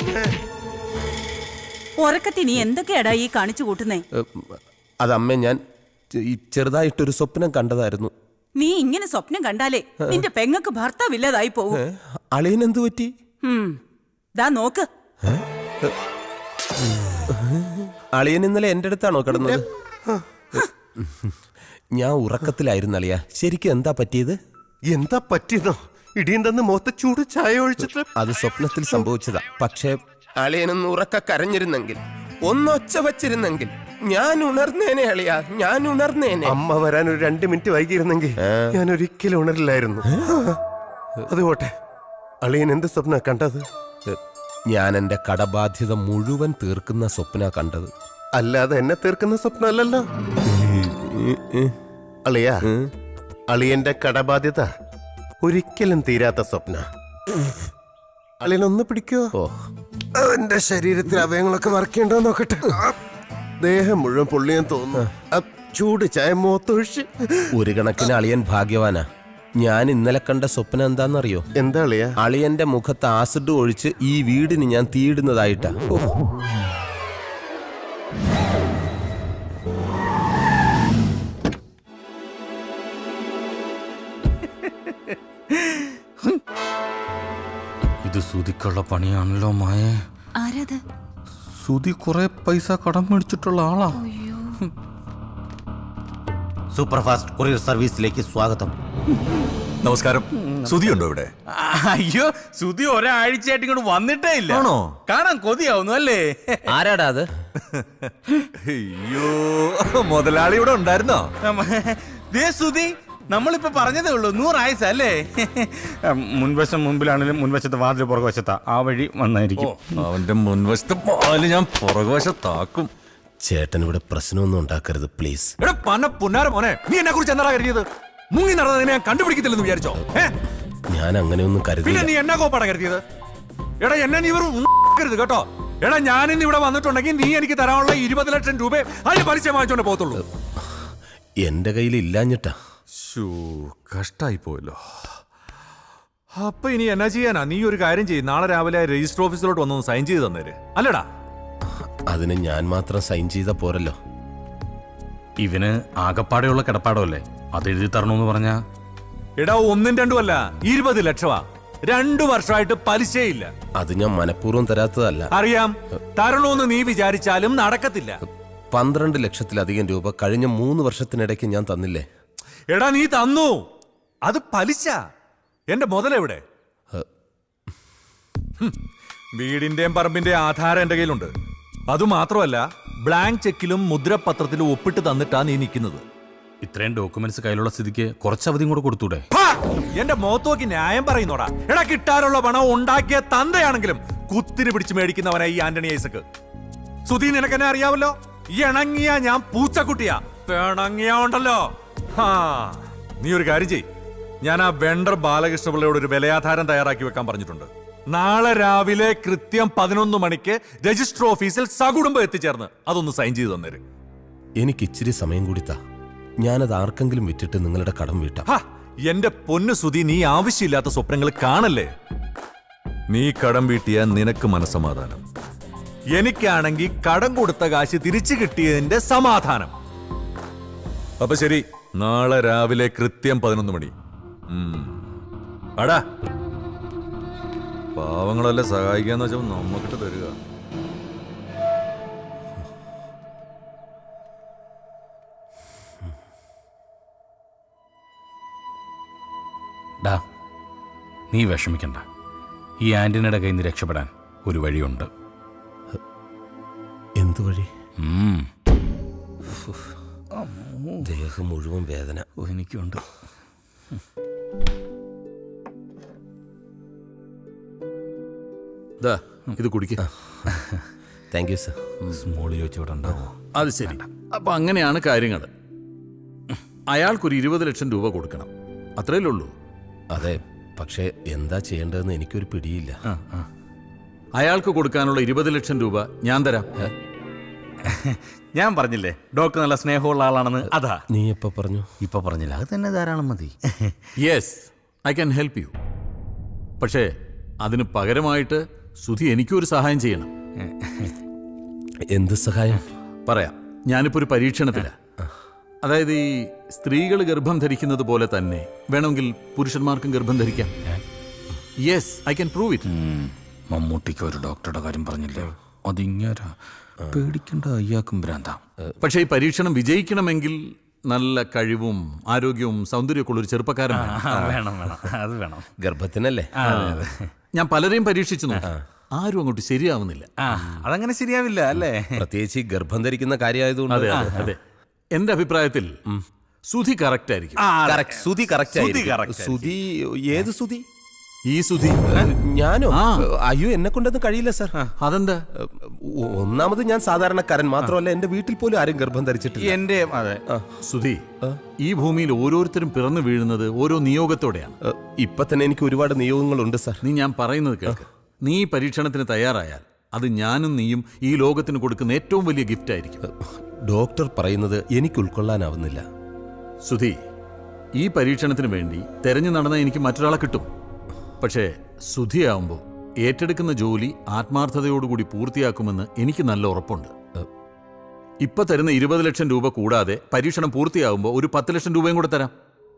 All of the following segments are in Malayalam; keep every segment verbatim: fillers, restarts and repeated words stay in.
ഉറക്കത്തി നീ എന്തൊക്കെയാടാ ഈ കാണിച്ചു കൂട്ടുന്നേ? അതമ്മേ, ഞാൻ ചെറുതായിട്ടൊരു സ്വപ്നം കണ്ടതായിരുന്നു. നീ ഇങ്ങനെ സ്വപ്നം കണ്ടാലേ നിന്റെ പെങ്ങക്ക് ഭർത്താവില്ലാതായി പോവും. അളിയനെന്തു പറ്റി? ദാ നോക്ക്. അളിയൻ ഇന്നലെ എന്റെ അടുത്താണോ കിടന്നത്? ഞാൻ ഉറക്കത്തിലായിരുന്നു അളിയ. ശരിക്കും എന്താ പറ്റിയത്? എന്താ പറ്റിയതോ? ഇടിയും തന്ന് മുഖത്ത് ചൂട് ചായ ഒഴിച്ചിട്ട്. അത് സ്വപ്നത്തിൽ സംഭവിച്ചതാ. പക്ഷേ അളിയനൊന്ന് ഉറക്ക കരഞ്ഞിരുന്നെങ്കിൽ, ഒന്നൊച്ച വച്ചിരുന്നെങ്കിൽ ഞാൻ ഉണർന്നേനെ അളിയ, ഞാൻ ഉണർന്നേനെ. അമ്മ വരാൻ ഒരു രണ്ട് മിനിറ്റ് വൈകിയിരുന്നെങ്കിൽ ഞാൻ ഒരിക്കലും ഉണരില്ലായിരുന്നു. അതുപോട്ടെ, അളിയൻ എന്ത് സ്വപ്ന കണ്ടത്? ഞാൻ എന്റെ കടബാധ്യത മുഴുവൻ തീർക്കുന്ന സ്വപ്ന കണ്ടത്. അല്ലാതെ എന്നെ തീർക്കുന്ന സ്വപ്നം അല്ലല്ലോ അളിയ. അളിയന്റെ കടബാധ്യത ഒരിക്കലും തീരാത്ത സ്വപ്ന. അളിയനൊന്ന് പിടിക്കോ? എന്റെ ശരീരത്തിൽ അവയങ്ങളൊക്കെ വർക്ക് ചെയ്യണ്ടോ നോക്കട്ടെ. ദേഹം മുഴുവൻ പൊള്ളിയാൻ തോന്നുന്നു. ചൂട് ചായ മോത്തൊഴിച്ച്. ഒരു കണക്കിന് അളിയൻ ഭാഗ്യവാനാ. ഞാൻ ഇന്നലെ കണ്ട സ്വപ്നം എന്താണെന്നറിയോ? എന്താ അളിയ? അളിയന്റെ മുഖത്ത് ആസിഡ് ഒഴിച്ച് ഈ വീടിന് ഞാൻ തീയിടുന്നതായിട്ടാ. ഇത് സുധിക്കുള്ള പണിയാണല്ലോ മായ. ആരാത്? സുധി കുറെ പൈസ കടം മേടിച്ചിട്ടുള്ള ആളാ. സൂപ്പർ ഫാസ്റ്റ് കൊറിയർ സർവീസിലേക്ക് സ്വാഗതം. നമസ്കാരം. സുധി ഉണ്ടോ ഇവിടെ? അയ്യോ, സുധി ഒരാഴ്ചയായിട്ട് ഇങ്ങോട്ട് വന്നിട്ടേ ഇല്ല. കാണാൻ കൊതിയാവുന്നു അല്ലേ? ആരാടാ അത്? അയ്യോ, മുതലാളി ഇവിടെ ഉണ്ടായിരുന്നോ? ദേ സുധി, നമ്മളിപ്പോ പറഞ്ഞതേ ഉള്ളൂ. നൂറായുസ അല്ലേ? മുൻവശം മുമ്പിലാണെങ്കിലും മുൻവശത്ത് വാതിൽ പുറകുവശത്താ. ആ വഴി വന്നായിരിക്കും. അവന്റെ മുൻവശത്ത് പാല് ഞാൻ പുറകുവശത്താക്കും. ചേട്ടൻ ഇവിടെ പ്രശ്നമൊന്നും ഉണ്ടാക്കരുത് പ്ലീസ്. എടാ പന പുന്നാര മോനെ, നീ എന്നെ കുറിച്ച് എന്താ കരുതിയത്? മുങ്ങി നടന്നതിനെ ഞാൻ കണ്ടുപിടിക്കത്തില്ലെന്ന് വിചാരിച്ചോ? ഞാൻ അങ്ങനെയൊന്നും കരുതി. പിന്നെ നീ എന്നാ കോപ്പാടാ കരുതിയത്? എടാ എന്നെ നീ വെറും കരുത് കേട്ടോ. എടാ ഞാനിന്ന് ഇവിടെ വന്നിട്ടുണ്ടെങ്കിൽ നീ എനിക്ക് തരാനുള്ള ഇരുപത് ലക്ഷം രൂപ അതിന് പലിശ വാങ്ങിച്ചോണ്ട് പോകത്തുള്ളൂ. എന്റെ കയ്യിൽ ഇല്ലാഞ്ഞിട്ടാ. കഷ്ടായി പോയല്ലോ. അപ്പൊ ഇനി എന്നാ ചെയ്യാനാ? നീ ഒരു കാര്യം ചെയ്യും, നാളെ രാവിലെ രജിസ്റ്റർ ഓഫീസിലോട്ട് വന്നൊന്ന് സൈൻ ചെയ്ത് തന്നേര്. അല്ലടാ, അതിന് ഞാൻ മാത്രം സൈൻ ചെയ്ത പോരല്ലോ. ഇവന് ആകപ്പാടെയുള്ള കിടപ്പാടോ അല്ലേ? അത് എഴുതി തരണമെന്ന് പറഞ്ഞാ. എടാ ഒന്നും രണ്ടും അല്ല, ഇരുപത് ലക്ഷമാ. രണ്ടു വർഷമായിട്ട് പലിശയില്ല. അത് ഞാൻ മനഃപൂർവ്വം തരാത്തതല്ല. അറിയാം, തരണോന്ന് നീ വിചാരിച്ചാലും നടക്കത്തില്ല. പന്ത്രണ്ട് ലക്ഷത്തിലധികം രൂപ കഴിഞ്ഞ മൂന്ന് വർഷത്തിനിടയ്ക്ക് ഞാൻ തന്നില്ലേ? എടാ നീ തന്നു, അത് പലിശ. എന്റെ മുതലെവിടെ? വീടിന്റെയും പറമ്പിന്റെയും ആധാരം എന്റെ കയ്യിലുണ്ട്. അതുമാത്രമല്ല, ബ്ലാങ്ക് ചെക്കിലും മുദ്രപത്രത്തിലും ഒപ്പിട്ട് തന്നിട്ടാ നീ നിൽക്കുന്നത്. ഇത്രയും ഡോക്യുമെന്റ്സ് കയ്യിലുള്ള സ്ഥിതിക്ക് കുറച്ചവധിയും കൂടെ കൊടുത്തൂടെ? എന്റെ മുഖത്ത് നോക്കി ന്യായം പറയുന്നോടാ. എടാ കിട്ടാനുള്ള പണം ഉണ്ടാക്കിയ തന്തയാണെങ്കിലും കുത്തിരി പിടിച്ച് മേടിക്കുന്നവനാ ഈ ആന്റണി ഐസക്ക്. സുധി, നിനക്കെന്നെ അറിയാവല്ലോ. ഇണങ്ങിയ ഞാൻ പൂച്ചക്കുട്ടിയാ, പിണങ്ങിയ ഉണ്ടല്ലോ. ഹാ, നീ ഒരു കാര്യം ചെയ്. ഞാൻ ആ വെണ്ടർ ബാലകൃഷ്ണപിള്ളയോട് ഒരു വിലയാധാരം തയ്യാറാക്കി വെക്കാൻ പറഞ്ഞിട്ടുണ്ട്. നാളെ രാവിലെ കൃത്യം പതിനൊന്ന് മണിക്ക് രജിസ്റ്റർ ഓഫീസിൽ സകുടുംബം എത്തിച്ചേർന്ന് അതൊന്ന് സൈൻ ചെയ്ത് തന്നേര്. എനിക്ക് ഇച്ചിരി സമയം കൂടി താ. ഞാനത് ആർക്കെങ്കിലും വിറ്റിട്ട് നിങ്ങളുടെ കടം വീട്ടാം. എന്റെ പൊന്നു സുധി, നീ ആവശ്യമില്ലാത്ത സ്വപ്നങ്ങൾ കാണല്ലേ. നീ കടം വീട്ടിയ നിനക്ക് മനസ്സമാധാനം, എനിക്കാണെങ്കിൽ കടം കൊടുത്ത കാശ് തിരിച്ചു കിട്ടിയതിന്റെ സമാധാനം. അപ്പൊ ശരി, നാളെ രാവിലെ കൃത്യം പതിനൊന്ന് മണി. അടാ, പാവങ്ങളെല്ലാം സഹായിക്കാന്ന് വെച്ചാൽ നമ്മക്കിട്ട് തരിക. ഡാ, നീ വിഷമിക്കണ്ട. ഈ ആന്റണിയുടെ കയ്യിൽ നിന്ന് രക്ഷപ്പെടാൻ ഒരു വഴിയുണ്ട്. എന്തു വഴി? ദേഹം മുഴുവൻ വേദന. എനിക്കുണ്ട്. ഇത് കുടിക്ക. Thank you sir. സ്മോളിൽ വെച്ചിവിടെ ഉണ്ടാവോ? അത് ശരി. അപ്പൊ അങ്ങനെയാണ് കാര്യങ്ങൾ. അയാൾക്കൊരു ഇരുപത് ലക്ഷം രൂപ കൊടുക്കണം, അത്രയല്ലേ ഉള്ളൂ? അതെ, പക്ഷെ എന്താ ചെയ്യേണ്ടതെന്ന് എനിക്കൊരു പിടിയില്ല. അയാൾക്ക് കൊടുക്കാനുള്ള ഇരുപത് ലക്ഷം രൂപ ഞാൻ തരാം. ഞാൻ പറഞ്ഞില്ലേ ഡോക്ടർ നല്ല സ്നേഹമുള്ള ആളാണെന്ന്. അതാ. നീ എപ്പോ പറഞ്ഞു? ഇപ്പൊ പറഞ്ഞില്ല, അത് തന്നെ ധാരാളം മതി. Yes, I can help you. പക്ഷേ അതിന് പകരമായിട്ട് സുധി എനിക്കൊരു സഹായം ചെയ്യണം. എന്ത് സഹായം? പറയാം. ഞാനിപ്പോ ഒരു പരീക്ഷണത്തിലാ. അതായത് ഈ സ്ത്രീകൾ ഗർഭം ധരിക്കുന്നത് പോലെ തന്നെ വേണമെങ്കിൽ പുരുഷന്മാർക്കും ഗർഭം ധരിക്കാം. Yes, I can prove it. മമ്മൂട്ടിക്ക് ഒരു ഡോക്ടറുടെ കാര്യം പറഞ്ഞില്ലേ, അതിങ്ങാരാ പേടിക്കേണ്ട, അയ്യാക്കും ഭ്രാന്താം. പക്ഷേ ഈ പരീക്ഷണം വിജയിക്കണമെങ്കിൽ നല്ല കഴിവും ആരോഗ്യവും സൗന്ദര്യമൊക്കെ ഉള്ളൊരു ചെറുപ്പക്കാരൻ വേണം വേണം അത് വേണം. ഗർഭത്തിനല്ലേ? ഞാൻ പലരെയും പരീക്ഷിച്ചു നോക്കി, ആരും അങ്ങോട്ട് ശരിയാവുന്നില്ല. അതങ്ങനെ ശരിയാവില്ല അല്ലേ? പ്രത്യേകിച്ച് ഈ ഗർഭം ധരിക്കുന്ന കാര്യമായതുകൊണ്ട്. അതെ അതെ. എന്റെ അഭിപ്രായത്തിൽ സുധി കറക്റ്റ് ആയിരിക്കും. സുധി കറക്റ്റ്. സുധി ഏത് സുധി? ഈ സുധി. ഞാനോ? അയ്യോ, എന്നെ കൊണ്ടൊന്നും കഴിയില്ല സർ. അതെന്താ? ഒന്നാമത് ഞാൻ സാധാരണക്കാരൻ മാത്രമല്ല, എന്റെ വീട്ടിൽ പോലും ആരും ഗർഭം ധരിച്ചിട്ടില്ല. എന്റെ അതെ. സുധി, ഈ ഭൂമിയിൽ ഓരോരുത്തരും പിറന്നു വീഴുന്നത് ഓരോ നിയോഗത്തോടെയാണ്. ഇപ്പൊ തന്നെ എനിക്ക് ഒരുപാട് നിയോഗങ്ങളുണ്ട് സർ. നീ ഞാൻ പറയുന്നത് കേൾക്ക്. നീ ഈ പരീക്ഷണത്തിന് തയ്യാറായാൽ അത് ഞാനും നീയും ഈ ലോകത്തിന് കൊടുക്കുന്ന ഏറ്റവും വലിയ ഗിഫ്റ്റ് ആയിരിക്കും. ഡോക്ടർ പറയുന്നത് എനിക്ക് ഉൾക്കൊള്ളാനാവുന്നില്ല. സുധി, ഈ പരീക്ഷണത്തിന് വേണ്ടി തെരഞ്ഞു നടന്ന എനിക്ക് മറ്റൊരാളെ കിട്ടും. പക്ഷേ സുധിയാവുമ്പോൾ ഏറ്റെടുക്കുന്ന ജോലി ആത്മാർത്ഥതയോടുകൂടി പൂർത്തിയാക്കുമെന്ന് എനിക്ക് നല്ല ഉറപ്പുണ്ട്. ഇപ്പൊ തരുന്ന ഇരുപത് ലക്ഷം രൂപ കൂടാതെ പരീക്ഷണം പൂർത്തിയാകുമ്പോൾ ഒരു പത്ത് ലക്ഷം രൂപയും കൂടെ തരാം.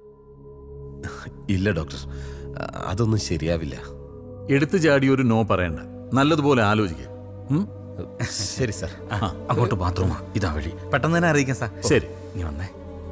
ഇല്ല ഡോക്ടർ, അതൊന്നും ശരിയാവില്ല. എടുത്തു ചാടി ഒരു നോ പറയണ്ട, നല്ലതുപോലെ ആലോചിക്കുക. ശരി സാർ. അങ്ങോട്ട് ബാത്റൂമാ, ഇതാ വഴി. പെട്ടെന്ന് തന്നെ അറിയിക്കാം സാർ. ശരി, നീ വന്നേ.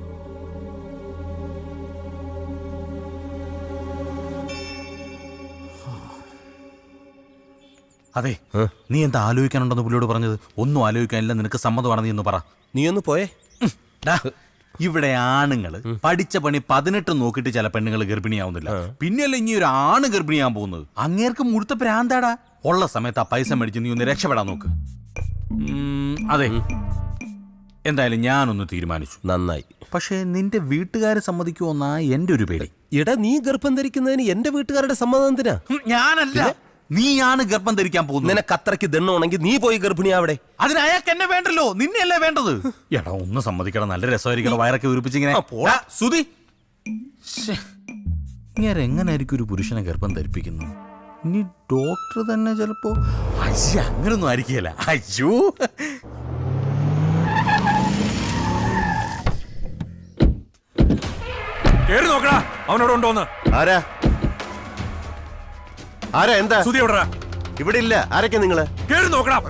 അതെ, നീ എന്താ ആലോചിക്കാനുണ്ടെന്ന് പുള്ളിയോട് പറഞ്ഞത്? ഒന്നും ആലോചിക്കാനില്ല, നിനക്ക് സമ്മതമാണ്, നീ ഒന്ന് പറ. നീ ഒന്ന് പോയേ. ഇവിടെ ആണുങ്ങള് പഠിച്ച പണി പതിനെട്ട് നോക്കിയിട്ട് ചില പെണ്ണുങ്ങൾ ഗർഭിണിയാവുന്നില്ല. പിന്നെയല്ല ഇനി ഒരു ആണ് ഗർഭിണിയാൻ പോകുന്നത്. അങ്ങേർക്ക് മുഴുത്ത പ്രാന്താടാ. ഉള്ള സമയത്ത് ആ പൈസ മേടിച്ച് നീ ഒന്ന് രക്ഷപ്പെടാൻ നോക്ക്. അതെ, എന്തായാലും ഞാനൊന്ന് തീരുമാനിച്ചു. നന്നായി. പക്ഷേ നിന്റെ വീട്ടുകാരെ സമ്മതിക്കുമോന്നാ എന്റെ ഒരു പേടി. എടാ, നീ ഗർഭം ധരിക്കുന്നതിന് എന്റെ വീട്ടുകാരുടെ സമ്മതം എന്തിനാ? ഞാനല്ല, നീയാണ് ഗർഭം ധരിക്കാൻ പോകുന്നത്. നിനക്ക് അത്രയ്ക്ക് ദണ്ണുണ്ടെങ്കിൽ നീ പോയി ഗർഭിണിയാവിടെ. അതിന് അയാൾക്ക് എന്നെ വേണ്ടല്ലോ, നിന്നെയല്ലേ വേണ്ടത്. എടാ ഒന്ന് സമ്മതിക്കണം, നല്ല രസമായിരിക്കണം. വയറൊക്കെ ഉരുപ്പിച്ചിങ്ങനെ. സുധി, ഇങ്ങനെ എങ്ങനായിരിക്കും ഒരു പുരുഷനെ ഗർഭം ധരിപ്പിക്കുന്നു? ഇനി ഡോക്ടർ തന്നെ ചിലപ്പോ. അയ്യോ, അങ്ങനൊന്നും ആയിരിക്കില്ല. അയ്യോ, കേറി നോക്കടാ, അവനോട് ഉണ്ടോന്ന്. ആരാ ആരാ എന്താ? സുധി എവിടെടാ? ഇവിടെ ഇല്ല. ആരൊക്കെ നിങ്ങള്? കേറി നോക്കടാ.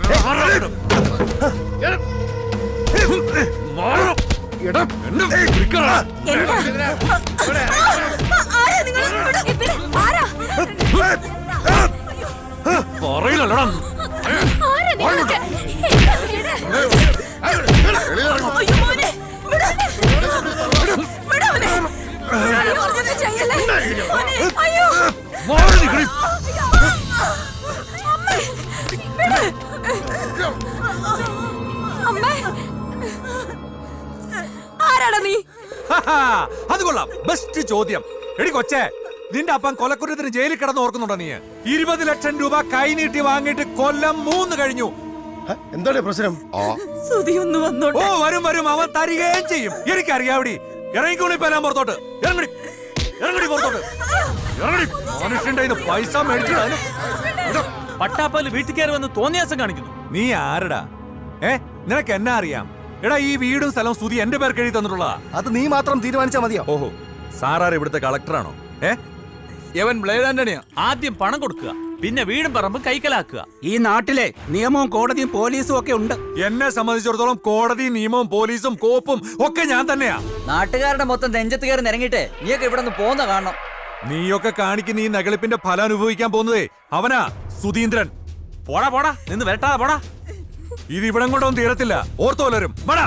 പറയില്ലടാ. ആരാടാ നീ? അത് കൊള്ളാം, ബെസ്റ്റ് ചോദ്യം. എടി കൊച്ചേ, നിന്റെ അപ്പം കൊലക്കുറ്റത്തിന് ജയിലിൽ കിടന്ന് ഓർക്കുന്നുണ്ടോ നീ? ഇരുപത് ലക്ഷം രൂപ കൈനീട്ടി വാങ്ങിയിട്ട് കൊല്ലം മൂന്ന് കഴിഞ്ഞു. എന്താണ് പ്രശ്നം? സുധി ഒന്ന് വന്നോട്ടെ. ഓ വരും വരും, അവൻ തരികയും ചെയ്യും. എനിക്കറിയാവടി. ഇറങ്ങിക്കോളി ഇപ്പൊ എല്ലാം പുറത്തോട്ട്. ഇറങ്ങടി ഇറങ്ങടി പുറത്തോട്ട്. ഇറങ്ങടി. മനുഷ്യന്റെ കയ്യിൽ പൈസ മേടിച്ചു. പട്ടാപ്പല് വീട്ടിൽ കയറി വന്ന് തോന്നിയാസം കാണിക്കുന്നു. നീ ആരടാ? ഏ നിനക്ക് എന്നാ അറിയാം? എടാ, ഈ വീടും സ്ഥലവും സുധി എന്റെ പേർക്ക് എഴുതി തന്നിട്ടുള്ളതാ. അത് നീ മാത്രം തീരുമാനിച്ചാ മതിയോ? ഓഹോ, സാറാർ ഇവിടുത്തെ കളക്ടറാണോ? ഏ യവൻ ബ്ലേഡ് ആന്റണിയാ. ആദ്യം പണം കൊടുക്കുക, പിന്നെ വീടും പറമ്പും കൈക്കലാക്കുക. ഈ നാട്ടിലെ നിയമവും കോടതിയും പോലീസും ഒക്കെ ഉണ്ട്. എന്നെ സംബന്ധിച്ചിടത്തോളം കോടതി, നിയമവും പോലീസും കോപ്പും ഒക്കെ ഞാൻ തന്നെയാ. നാട്ടുകാരുടെ മൊത്തം നെഞ്ചത്ത് കയറി നിരങ്ങിട്ട് നീയൊക്കെ ഇവിടെ നിന്ന് പോന്ന കാണണം. നീയൊക്കെ കാണിക്കുന്ന ഈ നകളിപ്പിന്റെ ഫലം അനുഭവിക്കാൻ പോകുന്നതേ അവനാ, സുധീന്ദ്രൻ. പോടാ പോടാ, നിന്ന് വരട്ടാ പോടാ. ഇത് ഇവിടം കൊണ്ടൊന്നും തീരത്തില്ല, ഓർത്തോലരും. പോടാ.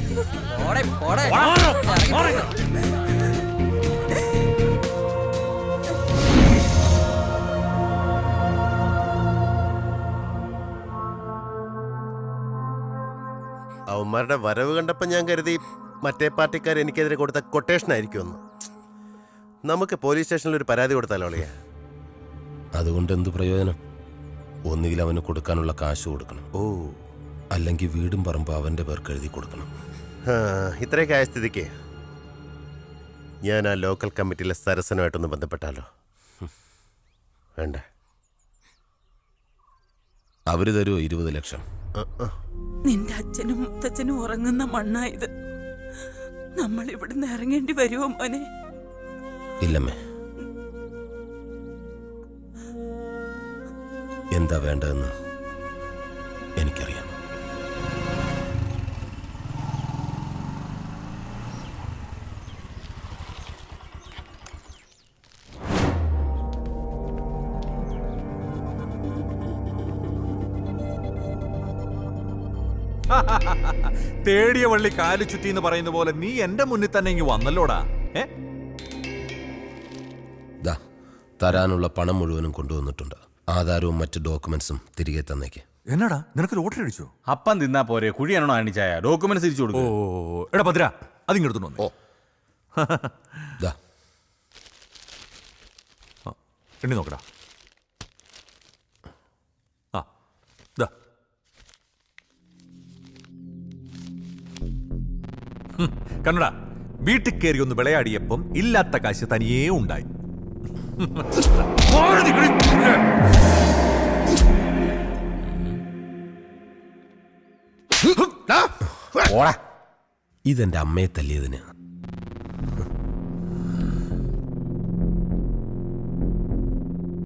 അവന്മാരുടെ വരവ് കണ്ടപ്പോൾ ഞാൻ കരുതി മറ്റേ പാർട്ടിക്കാർ എനിക്കെതിരെ കൊടുത്ത കൊട്ടേഷൻ ആയിരിക്കുമെന്ന്. നമുക്ക് പോലീസ് സ്റ്റേഷനിൽ ഒരു പരാതി കൊടുത്താലോ അളിയാ? അതുകൊണ്ട് എന്ത് പ്രയോജനം? ഒന്നുകിൽ അവന് കൊടുക്കാനുള്ള കാശ് കൊടുക്കണം, ഓ അല്ലെങ്കിൽ വീടും പറമ്പ് അവന്റെ പേർക്ക് എഴുതി കൊടുക്കണം. ഇത്രയൊക്കെ ആയ സ്ഥിതിക്ക് ഞാൻ ആ ലോക്കൽ കമ്മിറ്റിയിലെ സരസനുമായിട്ടൊന്ന് ബന്ധപ്പെട്ടാലോ? വേണ്ട, അവര് തരുമോ ഇരുപത് ലക്ഷം? നിന്റെ അച്ഛനും മുത്തച്ഛനും ഉറങ്ങുന്ന മണ്ണായത്. നമ്മൾ ഇവിടുന്ന് ഇറങ്ങേണ്ടി വരുമോ മോനെ? ഇല്ലമ്മേ. എന്താ വേണ്ടതെന്ന് എനിക്കറിയാം. തേടിയ വള്ളി കാലു ചുറ്റി എന്ന് പറയുന്ന പോലെ നീ എന്റെ മുന്നിൽ തന്നെ ഇങ്ങ് വന്നല്ലോടാ. ഏ തരാനുള്ള പണം മുഴുവനും കൊണ്ടുവന്നിട്ടുണ്ട്. ആധാരവും മറ്റ് ഡോക്യുമെന്റ്സും തിരികെ തന്നേക്ക്. എന്നാടാ നിനക്ക് ലോട്ടറി അടിച്ചോ? അപ്പം തിന്നാ പോരെ, കുഴിയാണോ അണിച്ചായ? ഡോക്യുമെന്റ്സ് തിരിച്ചു കൊടുക്കും. ഓ എടാ ഭദ്ര, അതിങ്ങെടുത്തു വന്നോ. എണ്ണി നോക്കടാ. ആ ദാ കണ്ണടാ, വീട്ടിൽ കയറി ഒന്ന് വിളയാടിയപ്പം ഇല്ലാത്ത കാശ് തനിയേ ഉണ്ടായി. ഇതെന്റെ അമ്മയെ തല്ലിയതിന്